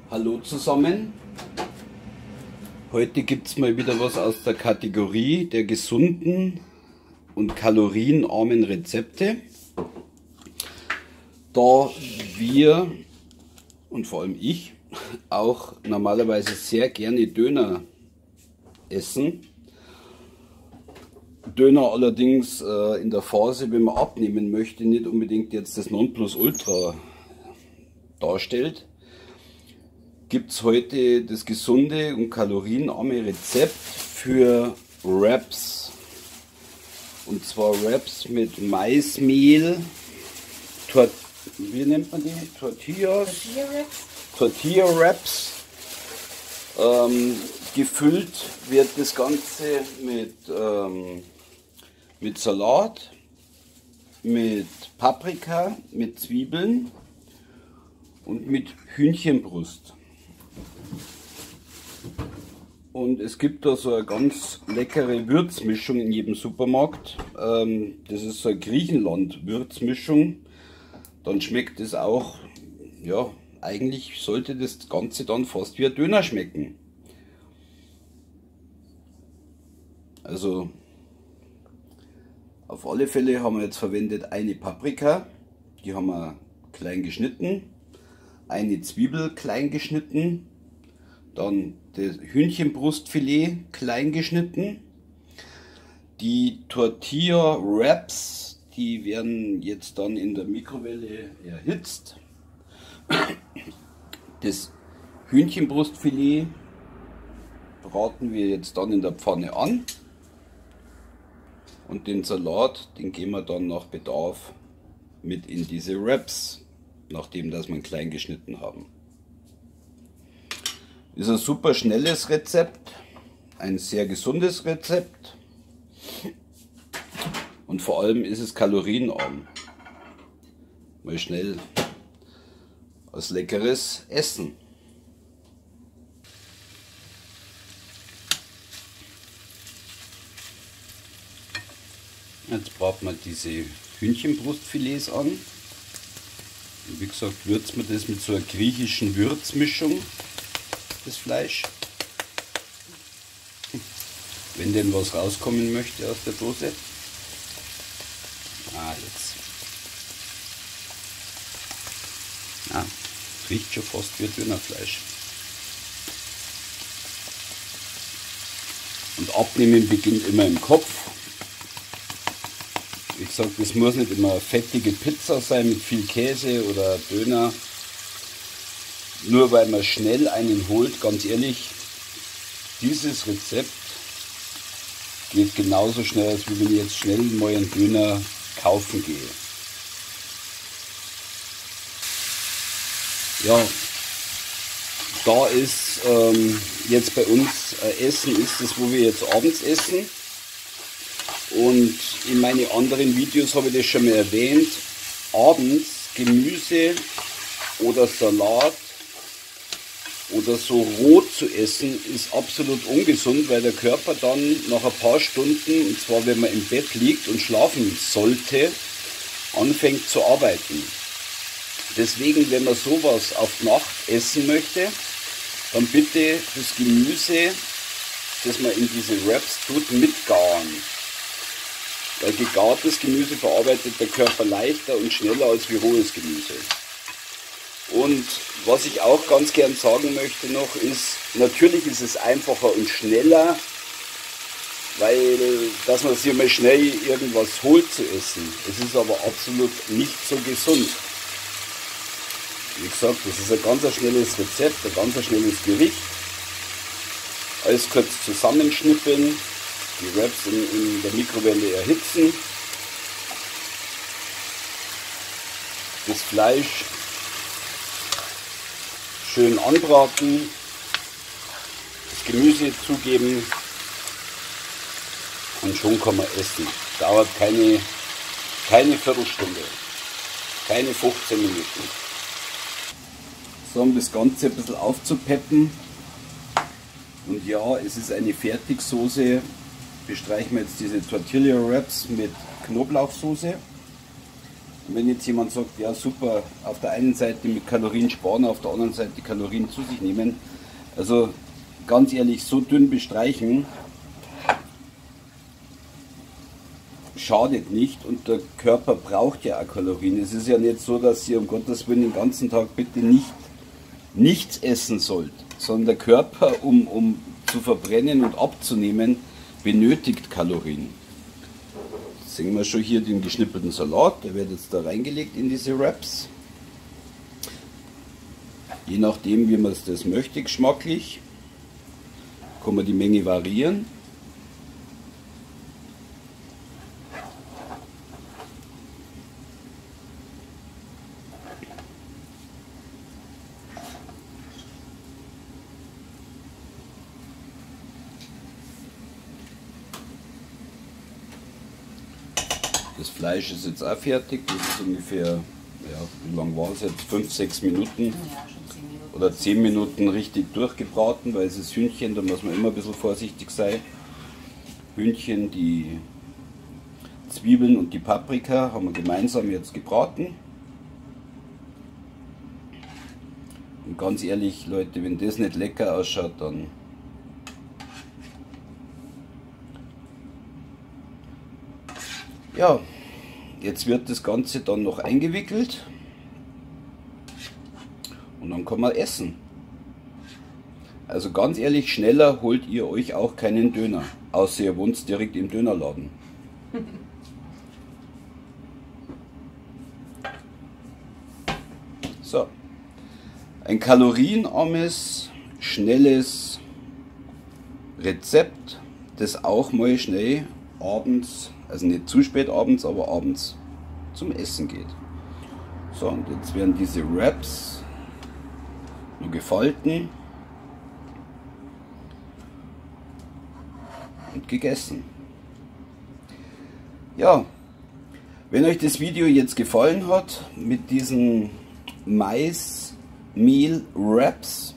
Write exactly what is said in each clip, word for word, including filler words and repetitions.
Hallo zusammen, heute gibt es mal wieder was aus der Kategorie der gesunden und kalorienarmen Rezepte. Da wir und vor allem ich auch normalerweise sehr gerne Döner essen, Döner allerdings äh, in der Phase, wenn man abnehmen möchte, nicht unbedingt jetzt das Nonplusultra darstellt, gibt es heute das gesunde und kalorienarme Rezept für Wraps. Und zwar Wraps mit Maismehl, Tor wie nennt man die? Tortillas? Tortilla Wraps. Ähm, gefüllt wird das Ganze mit, ähm, mit Salat, mit Paprika, mit Zwiebeln und mit Hühnchenbrust. Und es gibt da so eine ganz leckere Würzmischung in jedem Supermarkt. Ähm, das ist so eine Griechenland-Würzmischung. Dann schmeckt es auch, ja, eigentlich sollte das Ganze dann fast wie ein Döner schmecken. Also auf alle Fälle haben wir jetzt verwendet eine Paprika, die haben wir klein geschnitten, eine Zwiebel klein geschnitten, dann das Hühnchenbrustfilet klein geschnitten, die Tortilla Wraps, die werden jetzt dann in der Mikrowelle erhitzt. Das Hühnchenbrustfilet braten wir jetzt dann in der Pfanne an und den Salat, den geben wir dann nach Bedarf mit in diese Wraps, nachdem dass wir ihn klein geschnitten haben. Ist ein super schnelles Rezept, ein sehr gesundes Rezept und vor allem ist es kalorienarm. Mal schnell was leckeres Essen. Jetzt braucht man diese Hühnchenbrustfilets an. Und wie gesagt, würzt man das mit so einer griechischen Würzmischung, das Fleisch. Wenn denn was rauskommen möchte aus der Dose. Ah, jetzt. Ah, riecht schon fast wie Dönerfleisch. Und Abnehmen beginnt immer im Kopf. Wie gesagt, das muss nicht immer eine fettige Pizza sein mit viel Käse oder Döner. Nur weil man schnell einen holt, ganz ehrlich, dieses Rezept geht genauso schnell, als wenn ich jetzt schnell mal einen Döner kaufen gehe. Ja, da ist ähm, jetzt bei uns äh, Essen ist das, wo wir jetzt abends essen. Und in meinen anderen Videos habe ich das schon mal erwähnt. Abends Gemüse oder Salat oder so roh zu essen ist absolut ungesund, weil der Körper dann nach ein paar Stunden, und zwar wenn man im Bett liegt und schlafen sollte, anfängt zu arbeiten. Deswegen, wenn man sowas auf Nacht essen möchte, dann bitte das Gemüse, das man in diese Wraps tut, mitgaren. Weil gegartes Gemüse verarbeitet der Körper leichter und schneller als wie rohes Gemüse. Und was ich auch ganz gern sagen möchte noch ist, natürlich ist es einfacher und schneller, weil dass man sich mal schnell irgendwas holt zu essen. Es ist aber absolut nicht so gesund. Wie gesagt, das ist ein ganz schnelles Rezept, ein ganz schnelles Gericht. Alles kurz zusammenschnippeln, die Wraps in, in der Mikrowelle erhitzen, das Fleisch schön anbraten, das Gemüse zugeben und schon kann man essen. Dauert keine, keine Viertelstunde, keine fünfzehn Minuten. So, um das Ganze ein bisschen aufzupeppen. Und ja, es ist eine Fertigsoße. Bestreichen wir jetzt diese Tortilla Wraps mit Knoblauchsoße. wenn jetzt jemand sagt, ja super, auf der einen Seite mit Kalorien sparen, auf der anderen Seite Kalorien zu sich nehmen. Also ganz ehrlich, so dünn bestreichen schadet nicht und der Körper braucht ja auch Kalorien. Es ist ja nicht so, dass ihr um Gottes Willen den ganzen Tag bitte nicht nichts essen sollt, sondern der Körper, um, um zu verbrennen und abzunehmen, benötigt Kalorien. Jetzt sehen wir schon hier den geschnippelten Salat, der wird jetzt da reingelegt in diese Wraps. Je nachdem, wie man es das möchte, geschmacklich, kann man die Menge variieren. Das Fleisch ist jetzt auch fertig, das ist ungefähr, ja, wie lang war es jetzt? fünf, sechs Minuten, ja, schon zehn Minuten oder zehn Minuten richtig durchgebraten, weil es ist Hühnchen, da muss man immer ein bisschen vorsichtig sein. Hühnchen, die Zwiebeln und die Paprika haben wir gemeinsam jetzt gebraten. Und ganz ehrlich, Leute, wenn das nicht lecker ausschaut, dann ja, jetzt wird das Ganze dann noch eingewickelt und dann kann man essen. Also ganz ehrlich, schneller holt ihr euch auch keinen Döner, außer ihr wohnt direkt im Dönerladen. So, ein kalorienarmes, schnelles Rezept, das auch mal schnell abends, also nicht zu spät abends, aber abends zum Essen geht. So, und jetzt werden diese Wraps nur gefalten und gegessen. Ja, wenn euch das Video jetzt gefallen hat mit diesen Mais-Mehl-Wraps,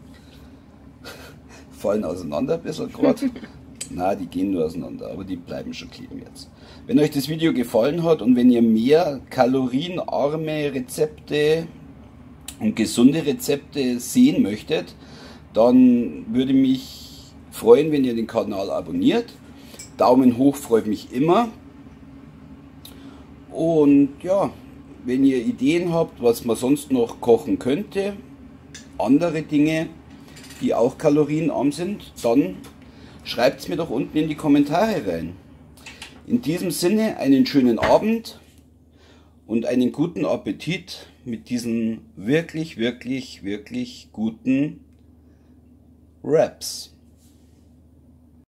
fallen auseinander ein bisschen gerade. Na, die gehen nur auseinander, aber die bleiben schon kleben jetzt. Wenn euch das Video gefallen hat und wenn ihr mehr kalorienarme Rezepte und gesunde Rezepte sehen möchtet, dann würde mich freuen, wenn ihr den Kanal abonniert. Daumen hoch freut mich immer. Und ja, wenn ihr Ideen habt, was man sonst noch kochen könnte, andere Dinge, die auch kalorienarm sind, dann schreibt es mir doch unten in die Kommentare rein. In diesem Sinne einen schönen Abend und einen guten Appetit mit diesen wirklich, wirklich, wirklich guten Wraps.